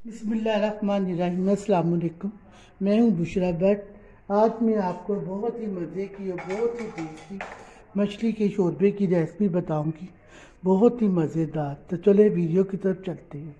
बिस्मिल्लाहिर्रहमानिर्रहीम। अस्सलाम वालेकुम। मैं हूँ बुशरा भट्ट। आज मैं आपको बहुत ही मज़े की और बहुत ही टेस्टी मछली के शोरबे की रेसिपी बताऊंगी, बहुत ही मज़ेदार। तो चले वीडियो की तरफ चलते हैं।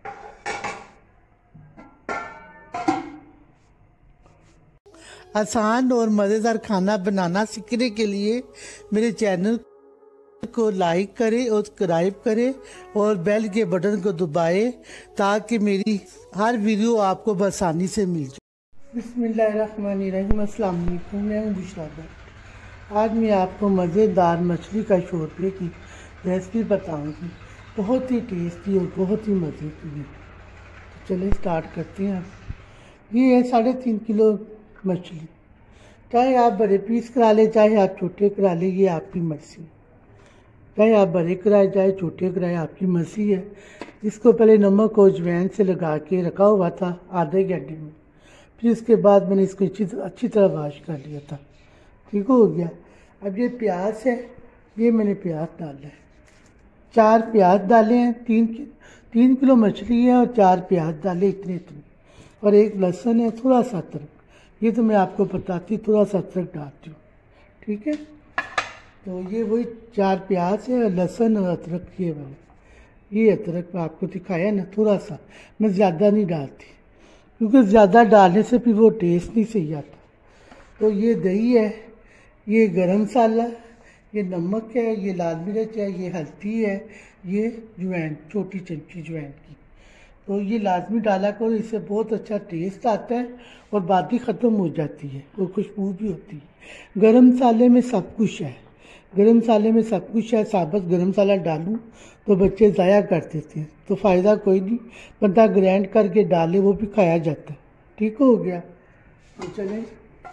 आसान और मज़ेदार खाना बनाना सीखने के लिए मेरे चैनल को लाइक करें और सब्सक्राइब करें और बेल के बटन को दबाएं ताकि मेरी हर वीडियो आपको आसानी से मिल जाए। बिस्मिल्लाहिर्रहमानिर्रहीम। अस्सलाम वालेकुम। मैं हूँ बुशरा भट्ट। आज मैं आपको मज़ेदार मछली का शोरबे की रेसिपी बताऊंगी, बहुत ही टेस्टी और बहुत ही मज़े की है। तो चलिए स्टार्ट करते हैं। ये है 3.5 किलो मछली। चाहे आप बड़े पीस करा लें, चाहे आप छोटे करा लें, ये आपकी मर्ज़ी। चाहे आप बड़े कराए चाहे छोटे कराए, आपकी मर्ज़ी है। इसको पहले नमक और अजवाइन से लगा के रखा हुआ था आधे घंटे में। फिर उसके बाद मैंने इसको अच्छी तरह वाश कर लिया था। ठीक हो गया। अब ये प्याज है, ये मैंने प्याज डाला है। 4 प्याज डाले हैं। 3 किलो मछली है और 4 प्याज डाले, इतने और एक लहसुन है, थोड़ा सा अदरक। ये तो मैं आपको बताती, थोड़ा सा अदरक डालती हूँ। ठीक है। तो ये वही 4 प्याज है, लहसुन और अदरक। ये अदरक मैं आपको दिखाया ना, थोड़ा सा, मैं ज़्यादा नहीं डालती क्योंकि ज़्यादा डालने से फिर वो टेस्ट नहीं सही आता। तो ये दही है, ये गरम मसाला, ये नमक है, ये लाल मिर्च है, ये हल्दी है, ये अजवाइन, छोटी चमची अजवाइन की। तो ये लाजमी डाला करो, इससे बहुत अच्छा टेस्ट आता है और बात ही ख़त्म हो जाती है और खुशबू भी होती है। गरम मसाले में सब कुछ है, गरम मसाले में सब कुछ है। साबुत गरम मसाला डालूं तो बच्चे ज़ाया कर देते हैं, तो फ़ायदा कोई नहीं। बंदा ग्राइंड करके डाले, वो भी खाया जाता है। ठीक हो गया। तो चलें,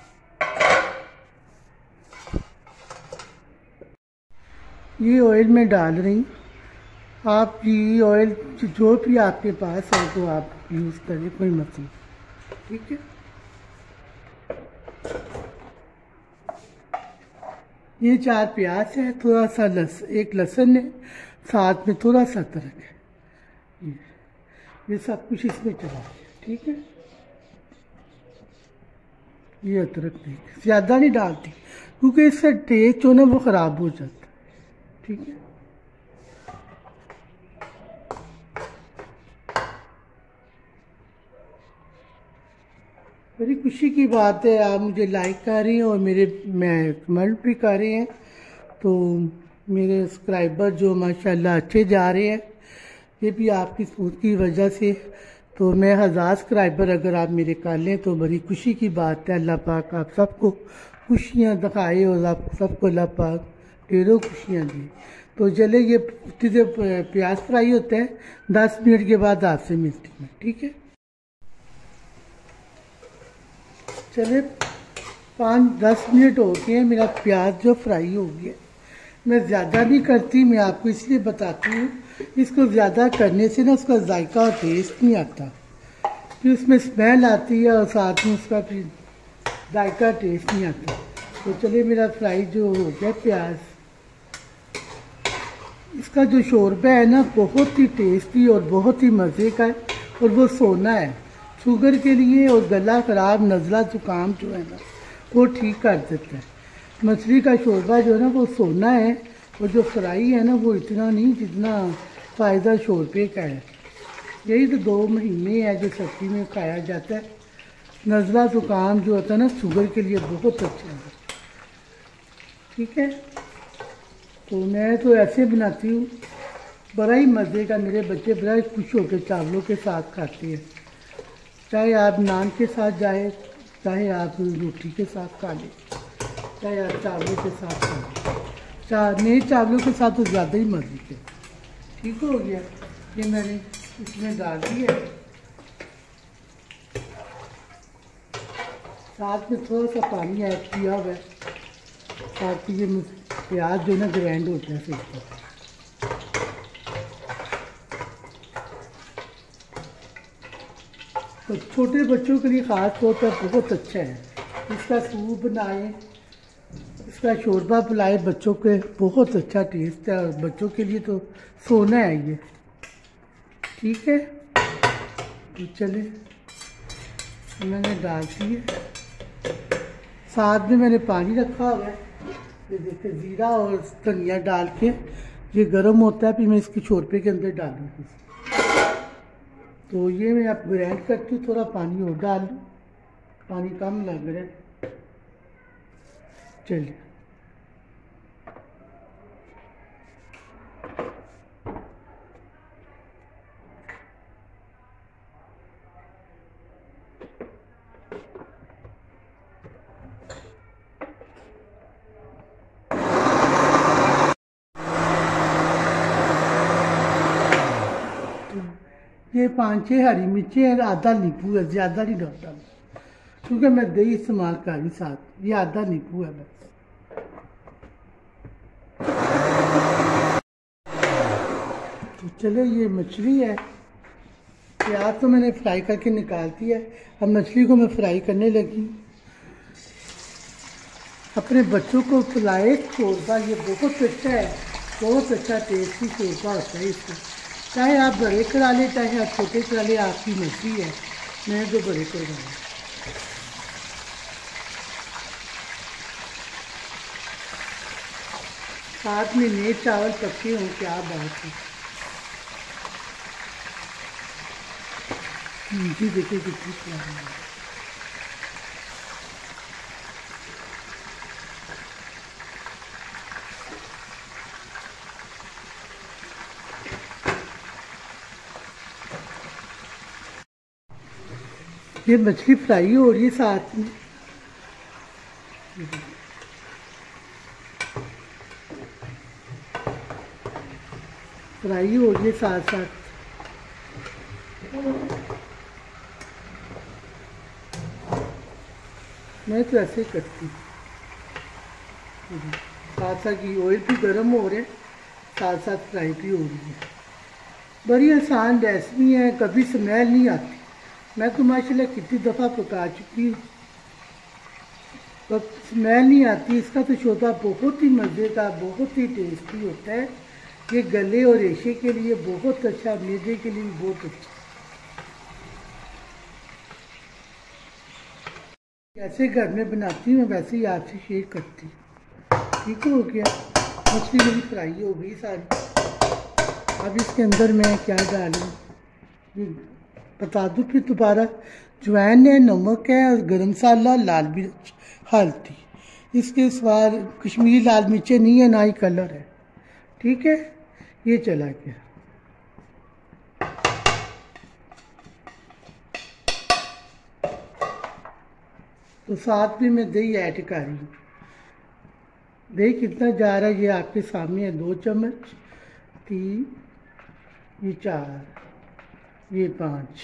ये ऑयल में डाल रही हूँ। आप ये ऑयल जो भी आपके पास है तो आप यूज़ करें, कोई मसला। ठीक है। ये 4 प्याज है, थोड़ा सा एक लहसुन है, साथ में थोड़ा सा अदरक है। ये सब कुछ इसमें चला है। ठीक है। ये अदरक देख ज़्यादा नहीं डालती क्योंकि इससे टेस्ट जो ना वो ख़राब हो जाता है। ठीक है। बड़ी खुशी की बात है, आप मुझे लाइक कर रही हैं और मैं कमेंट भी कर रहे हैं। तो मेरे सब्सक्राइबर जो माशाल्लाह अच्छे जा रहे हैं, ये भी आपकी सोच की वजह से। तो मैं 1000 सब्सक्राइबर अगर आप मेरे कर लें तो बड़ी खुशी की बात है। अल्लाह पाक आप सबको खुशियाँ दिखाए और आप सबको अल्लाह पाक ढेरों खुशियाँ दी। तो चले, ये प्याज फ्राई होता है, 10 मिनट के बाद आपसे मिलती है। ठीक है। चले, 5-10 मिनट हो गए हैं, मेरा प्याज जो फ्राई हो गया। मैं ज़्यादा नहीं करती, मैं आपको इसलिए बताती हूँ, इसको ज़्यादा करने से ना उसका जायका और टेस्ट नहीं आता, फिर उसमें स्मेल आती है और साथ में उसका फिर जायका टेस्ट नहीं आता। तो चलिए, मेरा फ्राई जो हो गया प्याज, इसका जो शोरबा है ना बहुत ही टेस्टी और बहुत ही मज़े का है। और वो सोना है शुगर के लिए, और गला ख़राब, नज़ला, ज़ुकाम जो है ना वो ठीक कर देता है। मछली का शोरबा जो है ना वो सोना है, और जो फ्राई है ना वो इतना नहीं जितना फ़ायदा शोरबे का है। यही तो 2 महीने है जो सर्दी में खाया जाता है। नज़ला ज़ुकाम जो होता है ना शुगर के लिए बहुत अच्छा है। ठीक है। तो मैं तो ऐसे बनाती हूँ, बड़ा ही मज़े का। मेरे बच्चे बड़ा ही खुश होकर चावलों के साथ खाते हैं। चाहे आप नान के साथ जाए, चाहे आप रोटी के साथ खा लें, चाहे आप चावलों के साथ खा लें। नए चावलों के साथ तो ज़्यादा ही मज़े के। ठीक हो गया। ये मैंने इसमें डाल दिया, साथ में थोड़ा सा पानी ऐड किया हुआ है ताकि ये प्याज जो ना ग्राइंड हो जाए सही। तो छोटे बच्चों के लिए ख़ास तौर पर बहुत अच्छा है। इसका सूप बनाए, इसका शोरबा पिलाए बच्चों के, बहुत अच्छा टेस्ट है और बच्चों के लिए तो सोना है ये। ठीक है। तो चले मैंने डाल दिए, साथ में मैंने पानी रखा हुआ है। ये देखिए ज़ीरा और धनिया डाल के ये गर्म होता है, फिर मैं इसकी शोरपे के अंदर डालूँगी। तो ये मैं अब ग्राइंड करती हूँ, थोड़ा पानी और डाल दूँ, पानी कम लग रहा है। चलिए ये 5-6 हरी मिर्ची है, आधा नींबू है, ज़्यादा नहीं डालता क्योंकि मैं दही इस्तेमाल कर रही साथ। ये आधा नींबू है बस। तो चलो ये मछली है, प्याज तो मैंने फ्राई करके निकाल दिया है। अब मछली को मैं फ्राई करने लगी। अपने बच्चों को खिलाए शोरबा, ये बहुत अच्छा है, बहुत अच्छा टेस्टी शोरबा होता है इसका। चाहे आप बड़े करा लें चाहे आप छोटे करा लें, आपकी मर्जी है। मैं तो बड़े करवाऊँ। साथ में नए चावल पके हों, क्या बात है। जी देखिए कितनी प्यारी है। ये मछली फ्राई हो रही है साथ में। फ्राई हो रही है साथ साथ। मैं तो ऐसे ही करती हूँ। साथ साथ ये ऑयल भी गर्म हो रहे, साथ साथ फ्राई भी हो रही है। बड़ी आसान रेसिपी है, कभी स्मेल नहीं आती। मैं तो माशाल्लाह कितनी दफ़ा पका चुकी हूँ, पर स्मेल नहीं आती। इसका तो शोरबा बहुत ही मज़े का, बहुत ही टेस्टी होता है। ये गले और रेशे के लिए बहुत अच्छा, मैदे के लिए भी बहुत अच्छा। जैसे घर में बनाती हूँ वैसे ही आपसे शेयर करती हूँ। ठीक हो गया, मछली मेरी फ्राई हो गई सारी। अब इसके अंदर मैं क्या डालूँ ये बता दूँ फिर दोबारा। अजवाइन है, नमक है और गरम मसाला, लाल मिर्च, हल्दी। इसके स्वाद कश्मीरी लाल मिर्चें नहीं है, ना ही कलर है। ठीक है, ये चला गया। तो साथ में मैं दही ऐड कर रही हूँ। दही कितना जा रहा है ये आपके सामने है। 2 चम्मच, 3, ये 4, ये 5।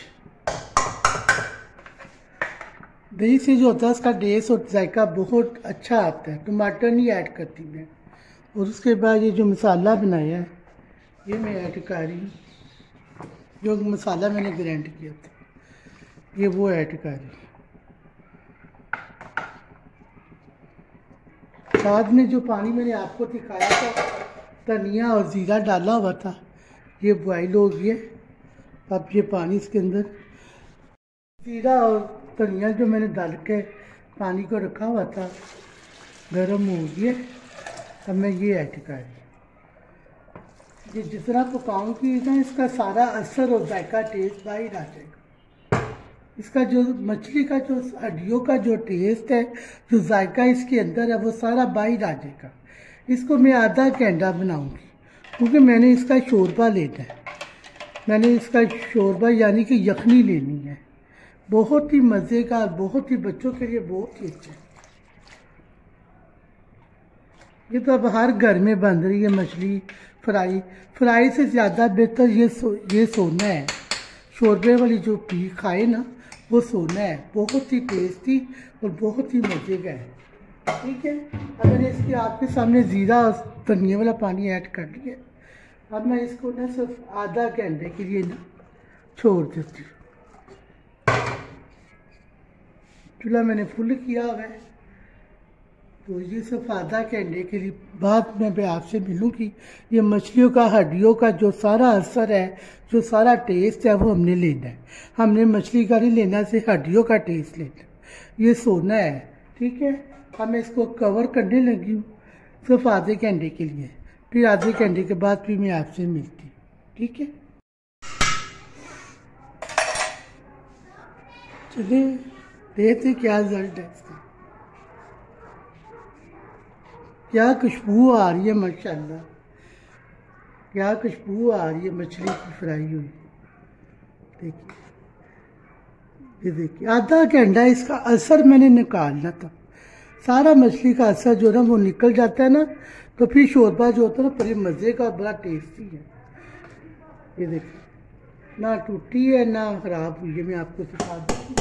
दही से जो होता है उसका टेस्ट और जायका बहुत अच्छा आता है। टमाटर नहीं ऐड करती मैं। और उसके बाद ये जो मसाला बनाया है ये मैं ऐड कर रही हूँ। जो मसाला मैंने ग्राइंड किया था ये वो ऐड कर रही हूँ। साथ में जो पानी मैंने आपको दिखाया था, धनिया और ज़ीरा डाला हुआ था, ये बॉयल हो गया। अब ये पानी इसके अंदर, ज़ीरा और धनिया जो मैंने डाल के पानी को रखा हुआ था गर्म हो गया। अब मैं ये ऐड कर रही। ये जितना पकाऊंगी ना इसका सारा असर और जायका टेस्ट बाहर आ जाएगा। इसका जो मछली का जो हड्डियों का जो टेस्ट है, जो जायका इसके अंदर है, वो सारा बाहर आ जाएगा। इसको मैं आधा घंटा बनाऊंगी क्योंकि मैंने इसका शोरबा लेना है। मैंने इसका शोरबा यानी कि यखनी लेनी है। बहुत ही मज़े का, बहुत ही बच्चों के लिए बहुत ही अच्छा है। ये तो अब हर घर में बन रही है मछली फ्राई। फ्राई से ज़्यादा बेहतर ये सोना है। शोरबे वाली जो पी खाए ना वो सोना है। बहुत ही टेस्टी और बहुत ही मज़े का है। ठीक है, अब मैंने इसके आपके सामने ज़ीरा और धनिया वाला पानी ऐड कर लिया। अब मैं इसको ना सिर्फ आधा घंटे के लिए ना छोड़ देती हूँ। चूल्हा मैंने फुल किया हुआ है। तो ये सिर्फ आधा घंटे के लिए बाद में मैं आपसे मिलूँगी। ये मछलियों का हड्डियों का जो सारा असर है, जो सारा टेस्ट है, वो हमने लेना है। हमने मछली का नहीं लेना, सिर्फ हड्डियों का टेस्ट लेना। ये सोना है, ठीक है। अब मैं इसको कवर करने लगी हूँ सिर्फ आधे घंटे के लिए। फिर आधे घंटे के बाद फिर मैं आपसे मिलती हूँ, ठीक है। चलिए देखते क्या रिजल्ट है इसका। क्या खुशबू आ रही है माशाल्लाह, क्या खुशबू आ रही है मछली की फ्राई हुई। देखिए, ये देखिए आधा घंटा इसका असर मैंने निकालना था। सारा मछली का असर जो ना वो निकल जाता है ना, तो फिर शोरबा जो होता है ना बड़े मज़े का, बड़ा टेस्टी है। ये देखिए, ना टूटी है ना ख़राब हुई है। मैं आपको सिखा दूँगी।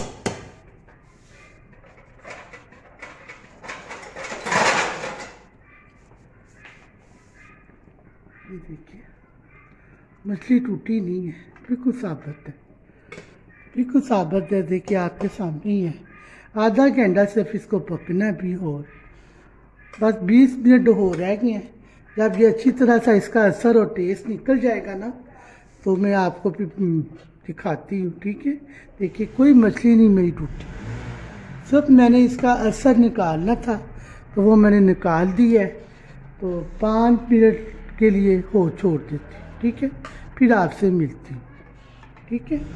ये देखिए, मछली टूटी नहीं है, बिल्कुल साबित है, बिल्कुल साबित है। देखिए आपके सामने ही है। आधा घंटा सिर्फ इसको पकना भी, और बस 20 मिनट हो रह गए हैं। जब ये अच्छी तरह से इसका असर और टेस्ट निकल जाएगा ना, तो मैं आपको भी दिखाती हूँ, ठीक है। देखिए कोई मछली नहीं मेरी टूटी, सिर्फ मैंने इसका असर निकालना था, तो वो मैंने निकाल दी है। तो 5 मिनट के लिए हो छोड़ देती, ठीक है। फिर आपसे मिलती हूँ, ठीक है।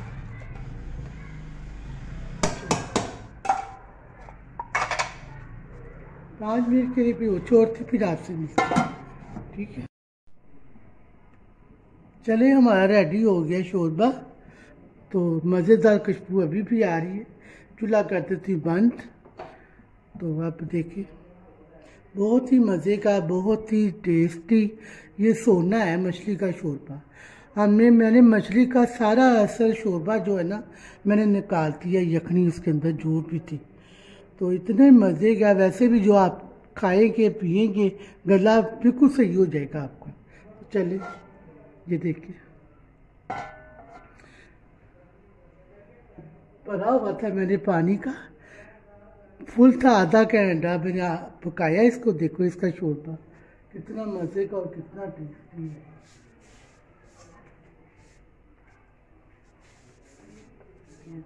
5 मिनट के लिए भी वो छोड़ती, फिर आपसे मिलती हूँ, ठीक है। चले हमारा रेडी हो गया शोरबा। तो मज़ेदार खुशबू अभी भी आ रही है। चूल्हा कर देती बंद। तो आप देखिए, बहुत ही मज़े का, बहुत ही टेस्टी ये सोना है मछली का शोरबा। मैंने मछली का सारा असर शोरबा जो है ना, मैंने निकाल दिया। यखनी उसके अंदर जो भी थी, तो इतने मज़े का। वैसे भी जो आप खाएंगे पिएंगे, गला बिल्कुल सही हो जाएगा आपका। तो चलिए, ये देखिए भरा हुआ था मैंने पानी का, फुल था। आधा घंटा मैंने पकाया इसको। देखो इसका शोरबा कितना मज़े का और कितना टेस्टी है। ये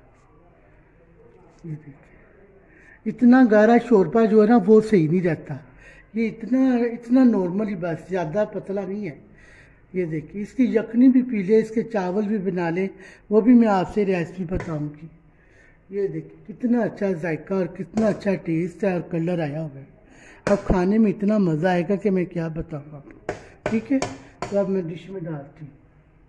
देखिए, इतना गाढ़ा शोरबा जो है ना वो सही नहीं रहता। ये इतना नॉर्मल ही, बस ज़्यादा पतला नहीं है। ये देखिए, इसकी यखनी भी पी ले, इसके चावल भी बना ले, वो भी मैं आपसे रेसिपी बताऊंगी। ये देखिए कितना अच्छा जायका और कितना अच्छा टेस्ट है, और कलर आया हुआ है। अब खाने में इतना मज़ा आएगा कि मैं क्या बताऊँ आपको, ठीक है। तो अब मैं डिश में डालती हूँ।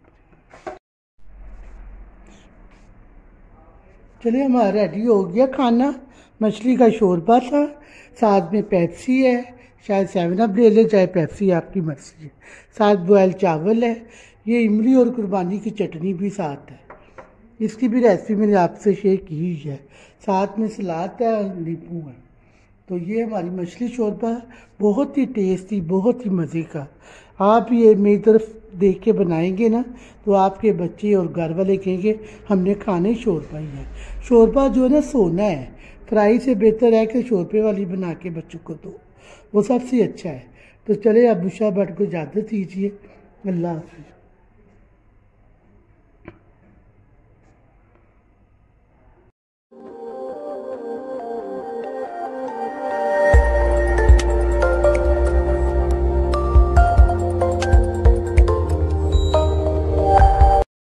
चलिए हमारा रेडी हो गया खाना। मछली का शोरबा था, साथ में पेप्सी है, शायद 7 अप ले ले, चाहे पेप्सी, आपकी मर्जी है। साथ बॉयल चावल है, ये इमली और कुर्बानी की चटनी भी साथ है। इसकी भी रेसिपी मैंने आपसे शेयर की है। साथ में सलाद है और नींबू है। तो ये हमारी मछली शोरबा बहुत ही टेस्टी, बहुत ही मज़े का। आप ये मेरी तरफ देख के बनाएंगे ना, तो आपके बच्चे और घर वाले कहेंगे हमने खाने शोरबा ही है। शोरबा जो है ना सोना है। फ्राई से बेहतर है कि शोरबे वाली बना के बच्चों को दो, वो सबसे अच्छा है। तो चले अब उषा भट्ट को इजाज़त दीजिए। अल्लाह हाफ़िज़।